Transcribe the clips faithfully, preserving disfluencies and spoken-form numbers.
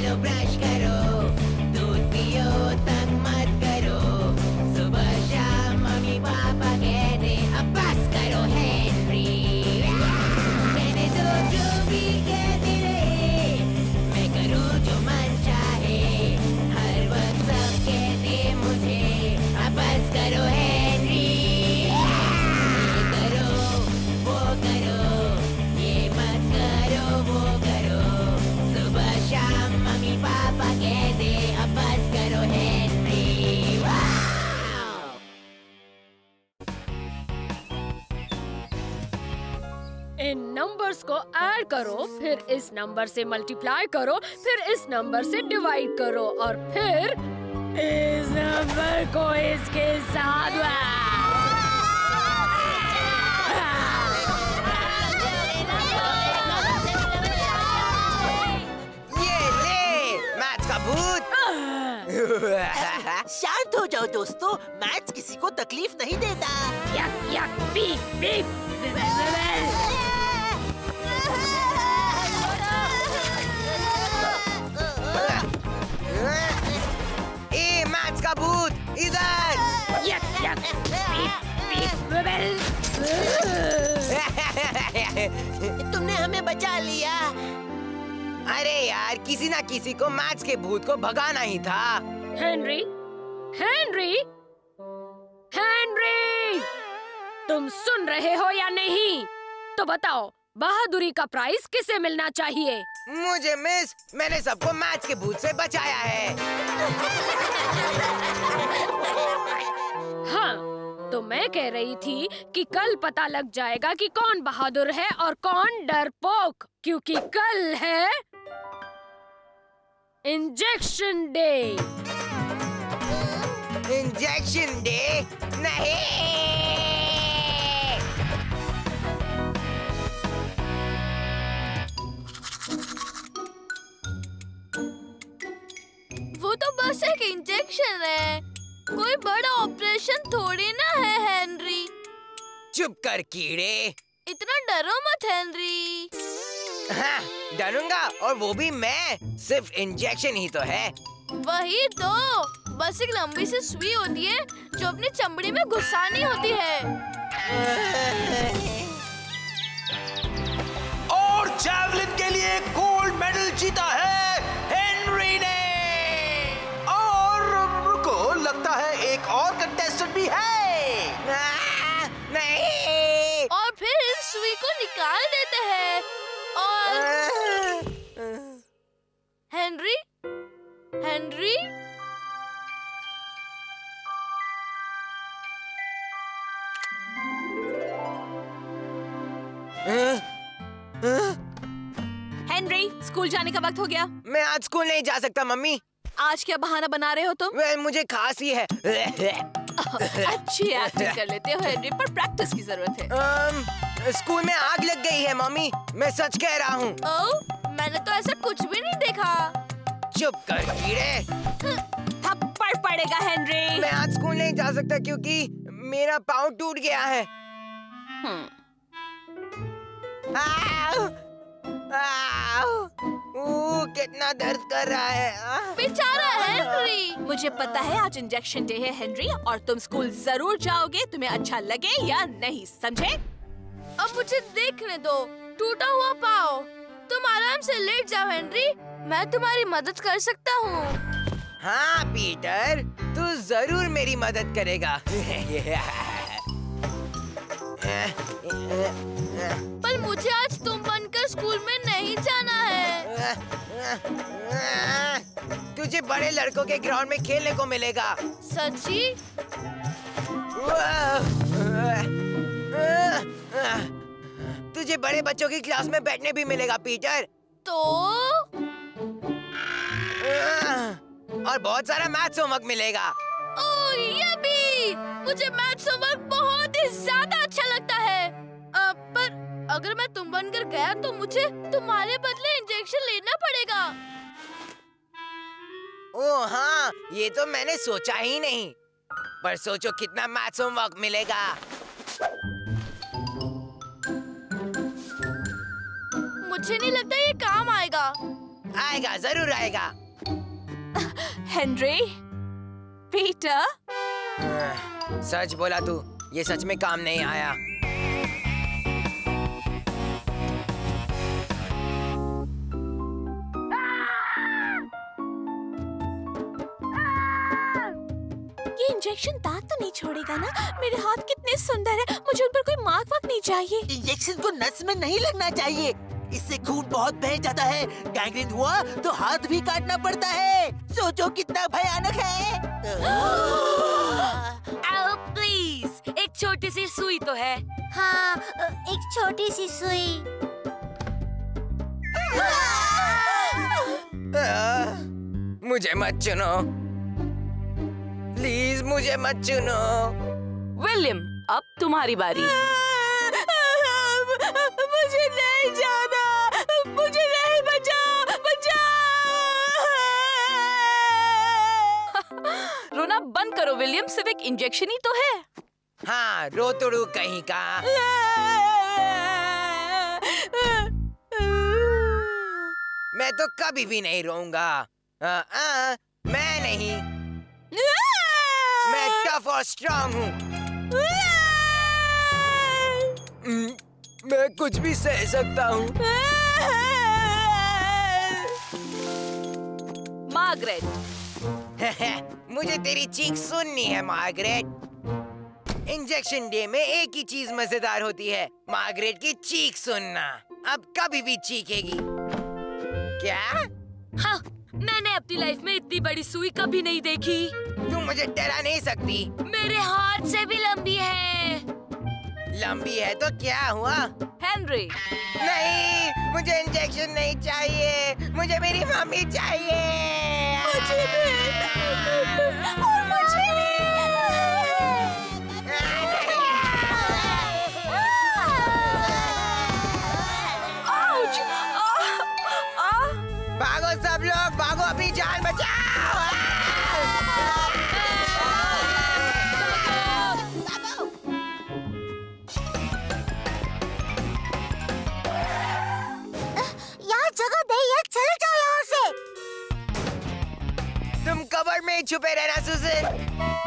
चलो ब्रश करो, दूध पियो, तंग मत करो, सुबह शाम मम्मी पापा कहते अब बस करो हेनरी। कहने दो जो भी कहते रहे, मैं करूँ जो मन चाहे, हर वक्त सब कहते मुझे अब बस करो हेनरी। ये करो वो करो, ये मत करो वो करो, सुबह शाम मम्मी पापा कहते अब बस करो हेनरी। वाव! इन नंबर्स को ऐड करो, फिर इस नंबर से मल्टीप्लाई करो, फिर इस नंबर से डिवाइड करो और फिर इस नंबर को इसके साथ। ये ले मैथ्स का भूत। शांत हो जाओ दोस्तों, मैथ्स किसी को तकलीफ नहीं देता। यक यक बीप बीप। ए मैथ्स का भूत इधर। यक यक बीप बीप। तुमने हमें बचा लिया। अरे यार, किसी ना किसी को मैथ्स के भूत को भगाना ही था। हेनरी, हेनरी, हेनरी, तुम सुन रहे हो या नहीं? तो बताओ, बहादुरी का प्राइज किसे मिलना चाहिए? मुझे मिस, मैंने सबको मैथ्स के भूत से बचाया है। हाँ, तो मैं कह रही थी कि कल पता लग जाएगा कि कौन बहादुर है और कौन डरपोक, क्योंकि कल है इंजेक्शन डे। Injection day? नहीं। वो तो बस एक इंजेक्शन है, कोई बड़ा ऑपरेशन थोड़ी ना है हेनरी। चुप कर कीड़े। इतना डरो मत हेनरी। हाँ, डरूंगा, और वो भी मैं। सिर्फ इंजेक्शन ही तो है। वही तो, बस एक लंबी सी सुई होती है जो अपनी चमड़ी में घुसानी होती है। और जैवलिन के लिए गोल्ड मेडल जीता है हेनरी ने। और रुको, लगता है एक और कंटेस्टेंट भी है। आ, नहीं। और फिर इस सुई को निकाल देते हैं और हेनरी, हेनरी, हेनरी, स्कूल जाने का वक्त हो गया। मैं आज स्कूल नहीं जा सकता मम्मी। आज क्या बहाना बना रहे हो तुम? वे, मुझे खांसी है। अच्छी एक्टिंग कर लेते हो हेनरी, पर प्रैक्टिस की जरूरत है। um, स्कूल में आग लग गई है मम्मी, मैं सच कह रहा हूँ। ओह, मैंने तो ऐसा कुछ भी नहीं देखा। चुप कर कीड़े। थप्पड़ पड़ेगा हेनरी। मैं आज स्कूल नहीं जा सकता क्योंकि मेरा पाँव टूट गया है। आओ, आओ, ऊ, कितना दर्द कर रहा है। बेचारा हेनरी। मुझे पता है आज इंजेक्शन डे है हेनरी, और तुम स्कूल जरूर जाओगे, तुम्हें अच्छा लगे या नहीं, समझे? अब मुझे देखने दो, टूटा हुआ पाँव। तुम आराम से लेट जाओ हेनरी, मैं तुम्हारी मदद कर सकता हूँ। हाँ पीटर, तू जरूर मेरी मदद करेगा। पर मुझे आज तुम बनकर स्कूल में नहीं जाना है। तुझे बड़े लड़कों के ग्राउंड में खेलने को मिलेगा। सच्ची? तुझे बड़े बच्चों की क्लास में बैठने भी मिलेगा पीटर। तो और बहुत सारा मैथ्स होमवर्क मिलेगा। ओह ये भी, मुझे मैथ्स होमवर्क बहुत ही ज्यादा अच्छा लगता है। आ, पर अगर मैं तुम बनकर गया तो मुझे तुम्हारे बदले इंजेक्शन लेना पड़ेगा। ओह हाँ, ये तो मैंने सोचा ही नहीं। पर सोचो कितना मैथ्स होमवर्क मिलेगा। मुझे नहीं लगता ये काम आएगा। आएगा, जरूर आएगा। हेनरी, पीटर, सच बोला तू, ये सच में काम नहीं आया। ये इंजेक्शन दांत तो नहीं छोड़ेगा ना? मेरे हाथ कितने सुंदर है, मुझे उन पर कोई मार्क वार्क नहीं चाहिए। इंजेक्शन को नस में नहीं लगना चाहिए, इससे खून बहुत बह जाता है। गैंग्रीन हुआ तो हाथ भी काटना पड़ता है। सोचो कितना भयानक है। आओ प्लीज, एक छोटी सी सुई तो है। हाँ, एक छोटी सी सुई। आ, मुझे मत चुनो, प्लीज मुझे मत चुनो। विलियम, अब तुम्हारी बारी। मुझे नहीं जाना, मुझे नहीं, बचाओ, बचाओ। रोना बंद करो विलियम, सिर्फ एक इंजेक्शन ही तो है। हाँ, रोतड़ू कहीं का। मैं तो कभी भी नहीं रोऊंगा। आ, आ, मैं नहीं, मैं टफ और स्ट्रांग हूँ। मैं कुछ भी सह सकता हूँ। मार्गरेट, मुझे तेरी चीख सुननी है मार्गरेट। इंजेक्शन डे में एक ही चीज मजेदार होती है, मार्गरेट की चीख सुनना। अब कभी भी चीखेगी क्या? हाँ, मैंने अपनी लाइफ में इतनी बड़ी सुई कभी नहीं देखी। तुम मुझे डरा नहीं सकती। मेरे हाथ से भी लंबी है। लंबी है तो क्या हुआ? हेनरी, नहीं, मुझे इंजेक्शन नहीं चाहिए, मुझे मेरी मम्मी चाहिए। मुझे भी, और मुझे भी। आउच! आ, आ, भागो सब लोग, भागो, अपनी जान बचाओ। यहाँ जगह नहीं है, चले जाओ यहाँ से। तुम कबर्ड में ही छुपे रहना सुजन।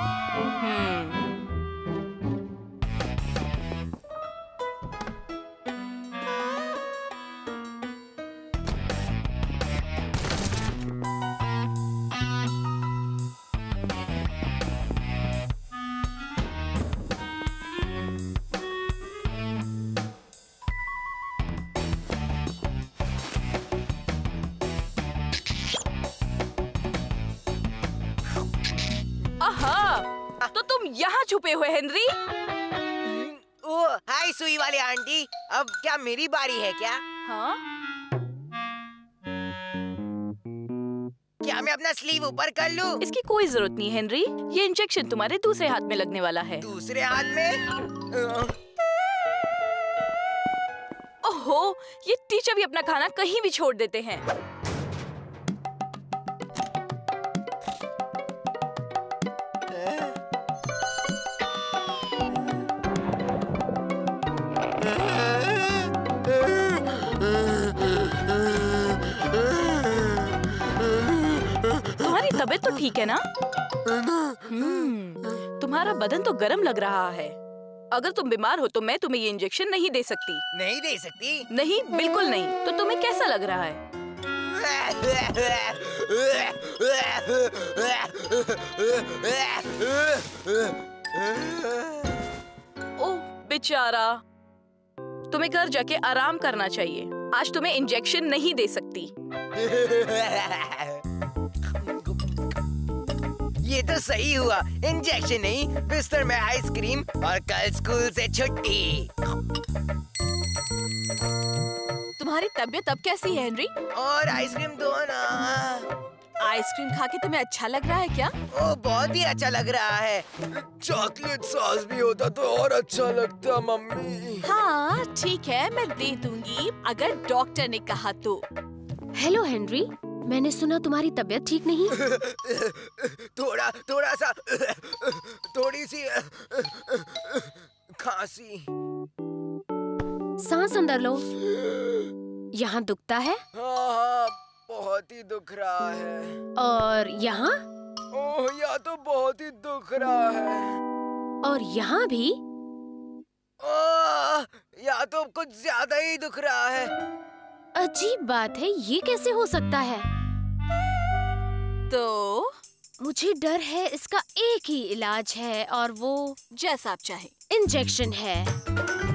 आहा, तो तुम यहाँ छुपे हुए हेनरी? ओ, हाय सुई वाली आंटी, अब क्या मेरी बारी है क्या? हाँ? क्या मैं अपना स्लीव ऊपर कर लूं? इसकी कोई जरूरत नहीं हेनरी, ये इंजेक्शन तुम्हारे दूसरे हाथ में लगने वाला है। दूसरे हाथ में? ओहो, ये टीचर भी अपना खाना कहीं भी छोड़ देते हैं। तुम्हारी तबीयत तो ठीक है ना? हम्म, तुम्हारा बदन तो गर्म लग रहा है। अगर तुम बीमार हो तो मैं तुम्हें ये इंजेक्शन नहीं दे सकती। नहीं दे सकती? नहीं, बिल्कुल नहीं। तो तुम्हें कैसा लग रहा है? ओह बेचारा, तुम्हें घर जाके आराम करना चाहिए। आज तुम्हें इंजेक्शन नहीं दे सकती। ये तो सही हुआ, इंजेक्शन नहीं, बिस्तर में आइसक्रीम और कल स्कूल से छुट्टी। तुम्हारी तबीयत अब कैसी है हेनरी? और आइसक्रीम दो ना। आइसक्रीम खा के तुम्हें अच्छा लग रहा है क्या? ओ, बहुत ही अच्छा लग रहा है। चॉकलेट सॉस भी होता तो और अच्छा लगता मम्मी। हाँ ठीक है, मैं दे दूंगी अगर डॉक्टर ने कहा तो। हेलो हेनरी, मैंने सुना तुम्हारी तबीयत ठीक नहीं। थोड़ा थोड़ा सा थोड़ी सी खांसी। सांस अंदर लो। यहाँ दुखता है? हाँ हाँ बहुत ही दुख रहा है। और यहाँ? ओह, यहाँ तो बहुत ही दुख रहा है। और यहाँ भी? ओह, यहाँ तो कुछ ज्यादा ही दुख रहा है। अजीब बात है, ये कैसे हो सकता है? तो मुझे डर है इसका एक ही इलाज है और वो जैसा आप चाहे। इंजेक्शन है।